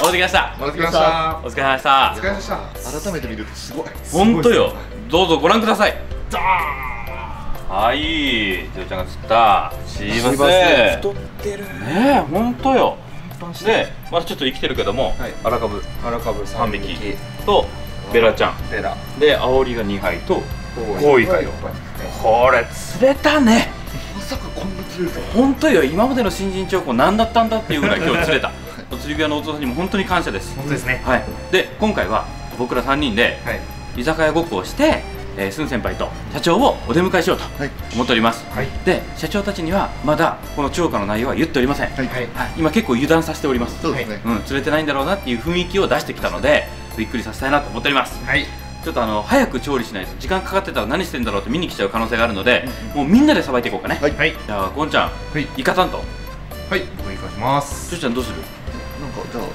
お疲れ様でした。 お疲れ様でした。 お疲れ様でした。 お疲れ様でした。 改めて見るとすごい。 本当よ。どうぞご覧ください。はい、ジョーちゃんが釣ったシーバス。 太ってる。 ねえ、本当よ。で、まだちょっと生きてるけども、荒株3匹とベラちゃん。 ベラ。 で、アオリが2杯とコウイカよ。これ釣れたね。 まさかこんな釣れるとは。 本当よ。今までの新人彫刻何だったんだっていうぐらい今日釣れた。お釣り具屋のお父さんにも本当に感謝です。 本当ですね。 はい。で、今回は僕ら3人で居酒屋ごっこをして、スン先輩と社長をお出迎えしようと思っております。はい、で、社長たちにはまだこの釣果の内容は言っておりません。はい、今結構油断させております。 そうですね。 釣れてないんだろうなっていう雰囲気を出してきたので、びっくりさせたいなと思っております。はい。ちょっと早く調理しないと時間かかってたら何してんだろうって見に来ちゃう可能性があるので、もうみんなでさばいていこうかね。はい。じゃあゴンちゃん、イカ担当。 はい。お願いします。 ジョーちゃんどうする？ なんかじゃあ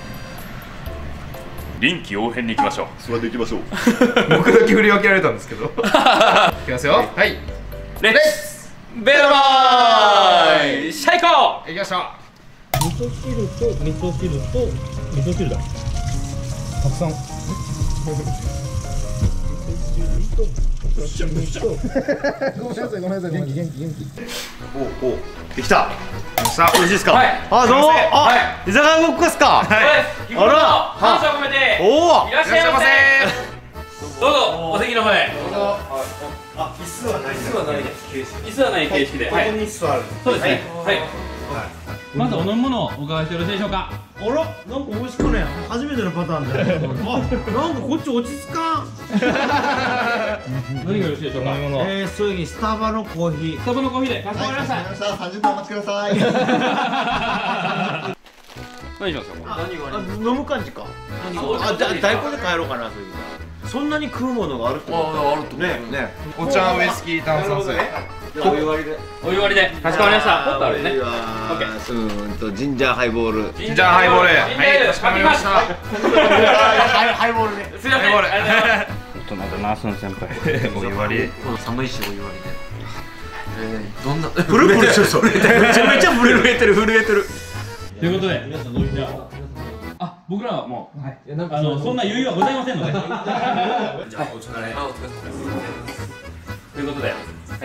臨機応変に行きましょう。 それで行きましょう。 僕だけ振り分けられたんですけど。いきますよ。はい。 レッツベロボーイ。シャイコー。 行きましょう。 味噌汁と味噌汁と味噌汁だ。たくさん。ごめんなさいごめんなさい。元気。 おおできた。 さあ、美味しいですか。 あ、どうも。あ、居酒屋ごっこですか。 日頃の感謝を込めておお。 いらっしゃいませ。どうぞお席の方へ。 あ、椅子はない。 椅子はないです。椅子はない形式で。 ここに座る。 そうですね。はい。まずお飲み物をお伺いしてよろしいでしょうか。 あら、なんか美味しくね。初めてのパターンだよ。あ、なんかこっち落ち着かん。 何がよろしいでしょうか。 それにスタバのコーヒー。 スタバのコーヒーでかしこまりました。 30分お待ちください。 何しますか。 飲む感じか。あ、じゃあ大根で帰ろうかな。そんなに食うものがあるってこと。 あるとね。 お茶、ウイスキー、炭酸水。 お湯割りで。お湯割りで。かしこまりました。ポットあるね。 ジンジャーハイボール。 ジンジャーハイボール。はい、かしこまりました。 ハイボールね。 すみません。ちょっと待ってな、スン先輩。 お湯割り。 寒いしお湯割りで。どんな。 プルプルしてる。めちゃめちゃ震えてる。 ということで、皆さんどういう。あ、僕らはもうそんな余裕はございませんので。じゃあお疲れ。ということで、はい、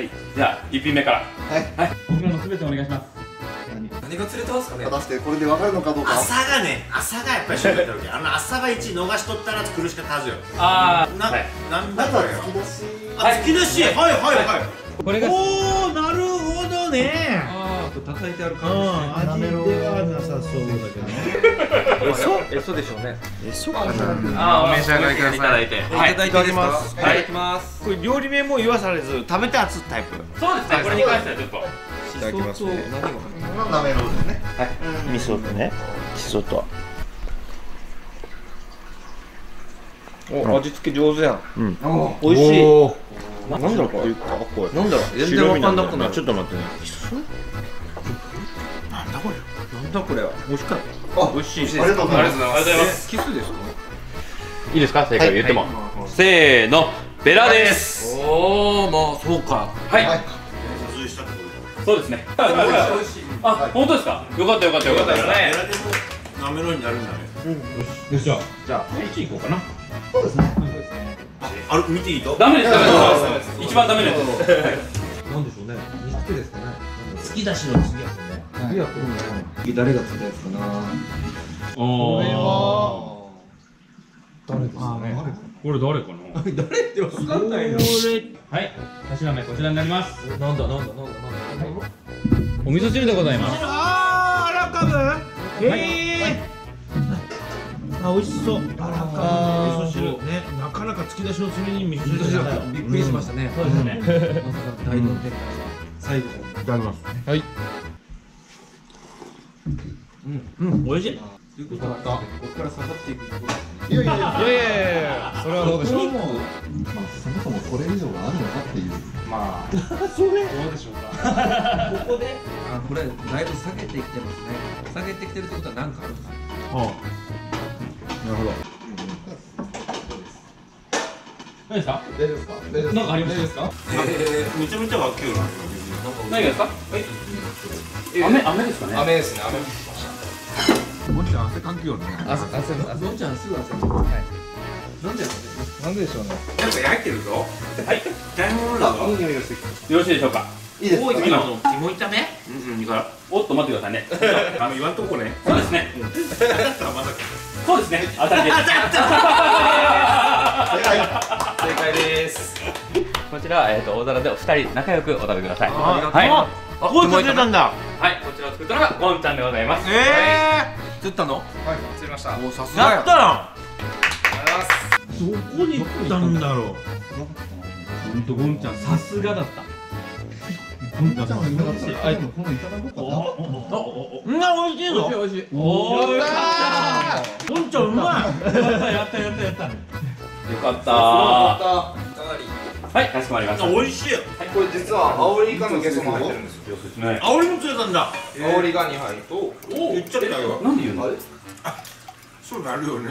じゃあ1品目から。はい。僕らのすべてお願いします。 何が釣れたんですかね。 果たしてこれで分かるのかどうか。 朝がやっぱり勝負やった時、朝が1逃しとったら苦しかったはずよ。なんだこれ。突き出し。はい。 これが。 おお、なるほどね。 叩いてある感じ。 味ではなさそうだけど。 エソでしょうね。 エソかな。 お召し上がりください。 いただきます。 いただきます。 これ料理名も言わされず食べて熱いタイプ。 そうですね。これに関してはちょっと。 いただきますね。 なめろうですね。 味噌とね。しそと。 お、味付け上手やん。 美味しい。 なんだろうこれ。なんだろう。全然わかんなくなる。 ちょっと待ってね。なんだこれは。美味しかった。 美味しいです。 ありがとうございます。 ありがとうございます。 キスですか。 いいですか、正解言っても。せーの、ベラです。 おお、まあそうか。 はい。そうですね。あ、本当ですか。よかったよかったよかったね。 なめろうになるんだね。 よし、じゃあ1いこうかな。 そうですね。 あれ見ていいと。 ダメです。一番ダメなやつ。 なんでしょうね。煮付けですかね。突き出しの次やね。次は次誰が釣ったやつかな。 これは誰ですかね。 これ誰かな。 誰ってわかんないの。 はい、頭目こちらになります。 なんだ。 お味噌汁でございます。 あらかぶ。あ、美味しそう。あらかぶの味噌汁ね。なかなか突き出しの釣りに味噌汁だ。びっくりしましたね。そうですね。まさか大同店最後いただきます。 はい。 美味しい。 ということだった。ここから下がっていく。 いやいや、 それはどうでしょう。 まあそもそもこれ以上があるのかっていう。 まあ、 それ。 どうでしょうか。 ここで。 あ、これだいぶ下げてきてますね。下げてきてるってことは何かあるんですか。 なるほど。 何ですか。 大丈夫ですか。 なんかありますか。 めちゃめちゃ和牛なの。 何がですか。雨ですかね。 雨ですね。雨。 美ゴンちゃん汗かきよるね。 ゴンちゃんすぐ汗かく。はい。なんでしょうね。 なんか焼いてるぞ。 はい、 大物だぞ。 いい匂いがしてよろしいでしょうか。 いいですか。 多い時の肝炒め？ いいからおっと待ってくださいね。 言わんとこね。 そうですね。そうですね。当たりです。 正解です。 こちら大皿でお二人仲良くお食べください。 はい。 はこう作ってたんだ。 い、こちらを作ったのがゴンちゃんでございます。 作ったの？ はい、釣りました。 おさすがや。 やったら。 ありがとうございます。 どこに行ったんだろう。 本当ゴンちゃんさすがだった。 ゴンちゃんがいなかったら、このいただこうかな。 美味しいぞ。 美味しい。 おお。ゴンちゃんうまい。やった。 よかった。はい、かしこまりました。 美味しい。 これ実はアオリイカのゲソも入ってるんですよ。 あ、俺も釣れたんだ。 アオリが2杯と。 言っちゃったよ。 なんで言うの？ そうなるよね。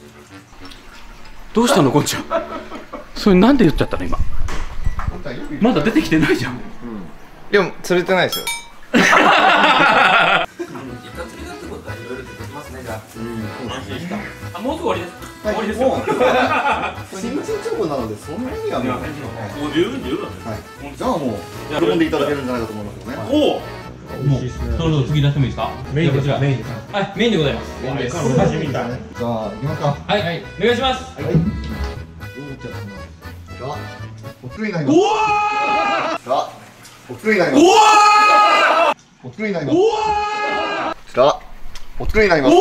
どうしたのゴンちゃん。それなんで言っちゃったの今。まだ出てきてないじゃん。 でも釣れてないですよ。 イカ釣りだってことはいろいろ出てきますねじゃあ。安心した。 あ、もうすぐ終わりです。終わりですよ。 新人チョコなので、そんなにはもう。 もう十分。 はい。じゃあもう、喜んでいただけるんじゃないかと思いますよね。 おお。 もうそろそろ次出してもいいですか？ メインですか。メインです。 はい、メインでございます。 じゃあ、行きますか。 はい、お願いします。 はい。じゃあ、お作りになります。 うわじゃあ、お作りになります。 うわお作りになります。 うわじゃあ、お作りになります。 うわ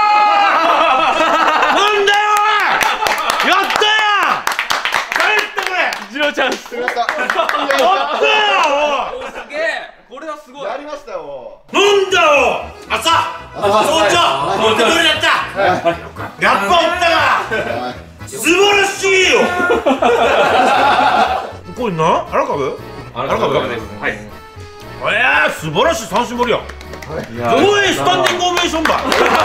なんだよやったや帰ってくれジローちゃん。 作りました。 やったやおすげえ。これはすごい。 やりましたよ。 なんだよ朝早朝どれだったやっぱおったがはい。 素晴らしいよこれな荒株荒株です。はい。 素晴らしい三種盛りやどういうスタンディングオベーションだ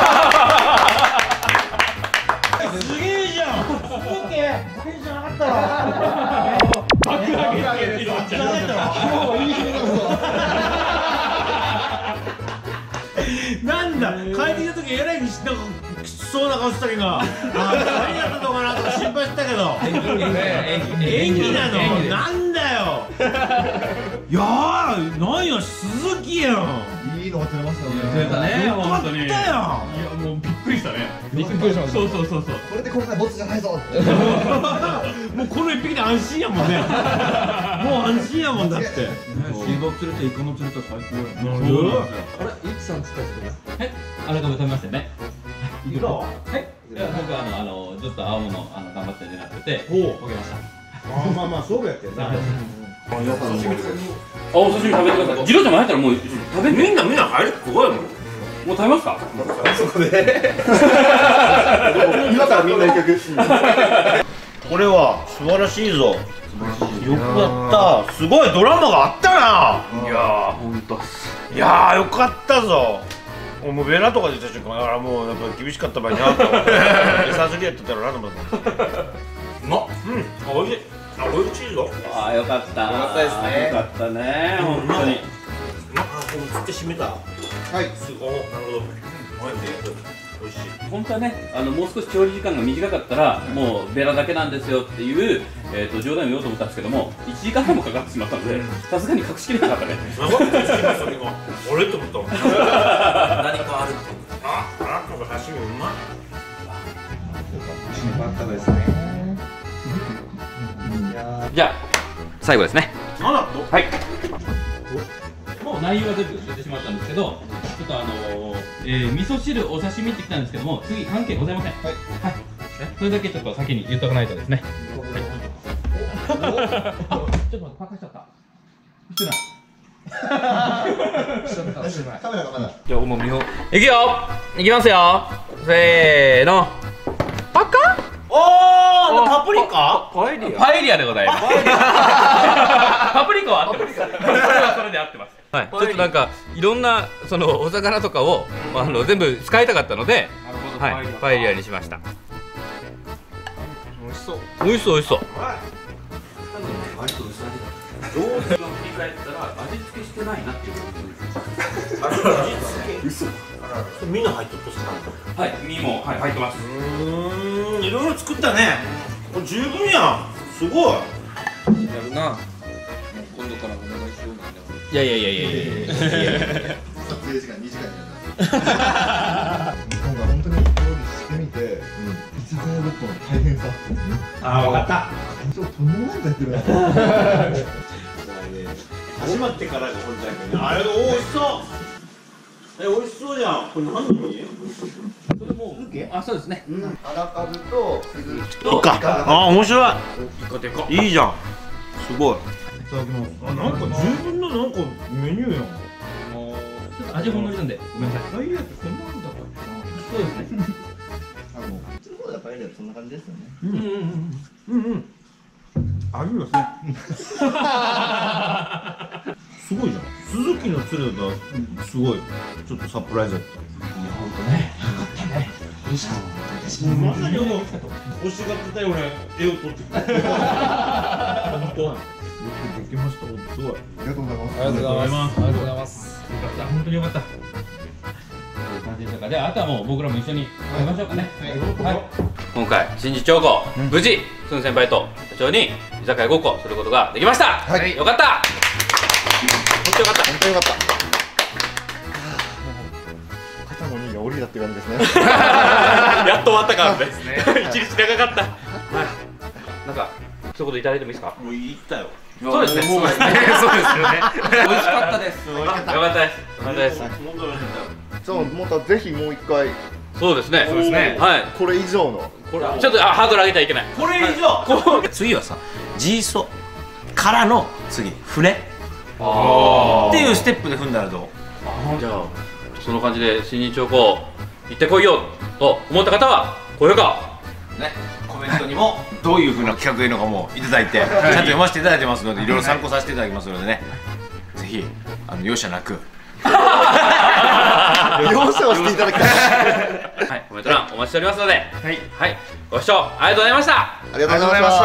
すげえじゃんオッケーテンション上がったわ爆上げジローちゃん。 なんだ。帰ってきた時えらいきそうな顔してたけど。何やったのかなとか心配してたけど。演技なの。なんだよ。いやー、なんや鈴木やん。 いいのが釣れましたね。 釣れたね。 よかったやん。 いやもうびっくりしたね。 びっくりしました。 そう。 これで今回ボツじゃないぞって。 もうこの一匹で安心やもんね。もう安心やもんだって。 水墨釣れてイカの釣れたら最高や。 なんで？ あれ、いつさん釣った人ですか。 はい、あれ食べましたよね。 いくら？ はい。いや僕はずっと青物頑張って狙っててほう。 焦げました。 まあ勝負やってんな。 皆さんのものです。 あ、お刺身食べてください。ジローちゃんも入ったらもう食べみんな入るすごいもんもう食べますか？ 今からみんな一曲。 これは素晴らしいぞよかったすごいドラマがあったないやーほんといやーよかったぞもうベラとか出た瞬間あらもうやっぱ厳しかった場合になと思って餌釣りやってたらなと思ってうまっおいしいおいしいぞああ、よかった。 よかったですね。 よかったね、本当に。 釣って締めたはい。 すごいなるほどおいしい本当はね、もう少し調理時間が短かったら、もうベラだけなんですよっていう、冗談を言おうと思ったんですけども、1時間半もかかってしまったので、さすがに隠しきれなかったね。 長くてしましたけど俺って思ったもん何かあるってあっなんか刺身うまいよかったですね。 じゃあ、最後ですね。 何だとはい。もう内容は全部出てしまったんですけど、ちょっと味噌汁お刺身ってきたんですけども、次関係ございません。はい。それだけちょっと先に言っとかないとですね。あ、ちょっと待って、パカしちゃった。失礼。 カメラ。 じゃあ、重みを。いくよ。いきますよ。せーの。パカ。 おーパプリカパエリアでございます。パプリカは合ってます。それはそれで合ってます。はい。ちょっとなんかいろんなそのお魚とかを全部使いたかったので、はい、パエリアにしました。 美味しそう。 美味しそう美味しそう。 どう振り返ったら味付けしてないなっていうことです。 嘘。 みんな入っとったさ。 はい、身も入ってます。 いろいろ作ったね。これ十分やん。すごい。 やるな。今度からお願いしようなんで。 いやいやいやいやいや。 撮影時間2時間になります。今回本当に料理してみて、居酒屋ごっこの大変さ。 ああ、わかった。 ちょっととんでもないことやってるな。 始まってからが本当やけど。あれ、美味しそう。美味しそうじゃん。これ何？ あ、そうですね。 荒株と鈴木といっか。ああ、面白い。 一個でこ。 いいじゃん。すごい。 いただきます。あ、なんか十分のなんかメニューやん。 ちょっと味ほんのりなんで、ごめんなさい。 ダイヤってこんなことだったっそうですね。 普通の方やっぱりそんな感じですよね。 けな。ありますね。すごいじゃん。鈴木の鶴だ。すごい。ちょっとサプライズだった。まさに欲しがってたような絵を撮ってくれた。本当。よくできました。すごい。 ありがとうございます。 ありがとうございます。ありがとうございます。 よかった、本当によかった。という感じでしたか。で、あとはもう僕らも一緒に食べましょうかね。はい。今回新次長子、無事スン先輩と社長に居酒屋ごっこすることができました。はい。よかった。本当よかった。 本当よかった。肩の荷が下りだって感じですね。 やっと終わったからね。一日長かった。はい。なんか一言いただいてもいいですか。 もう言ったよ。 そうですね。そうですよね。美味しかったです。よかったです。よかったです。 じゃあまたぜひもう一回そうですね。そうですね。はい。 これ以上のこれちょっとハードル上げてはいけない。 これ以上。次はさ、ジーソからの次船っていうステップで踏んだらどう？ じゃあその感じで新日長子行ってこいよと思った方は高評価ね、コメントにもどういう風な企画がいいのかもいただいて、ちゃんと読ませていただいてますので、いろいろ参考させていただきますのでね、ぜひ容赦なく容赦をしていただきたい。 はい、コメント欄お待ちしておりますので、はい、ご視聴ありがとうございました。 ありがとうございました。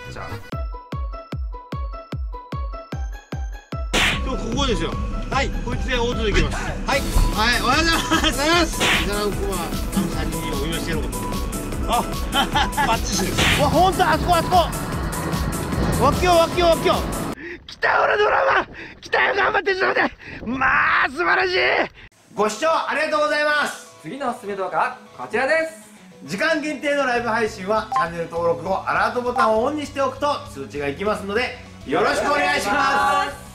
今日ここですよ。はい、こいつで大津で行きます。はい、おはようございます。じゃあ、僕は3人にお祝いしてやろうかと。あ、バッチシです。わ、ほんと、あそこ。わきよ。来た、俺ドラマ。来たよ、頑張ってちょうだい。まあ、素晴らしい。 ご視聴ありがとうございます。 次のおすすめ動画はこちらです。 時間限定のライブ配信はチャンネル登録後アラートボタンをオンにしておくと通知がいきますのでよろしくお願いします。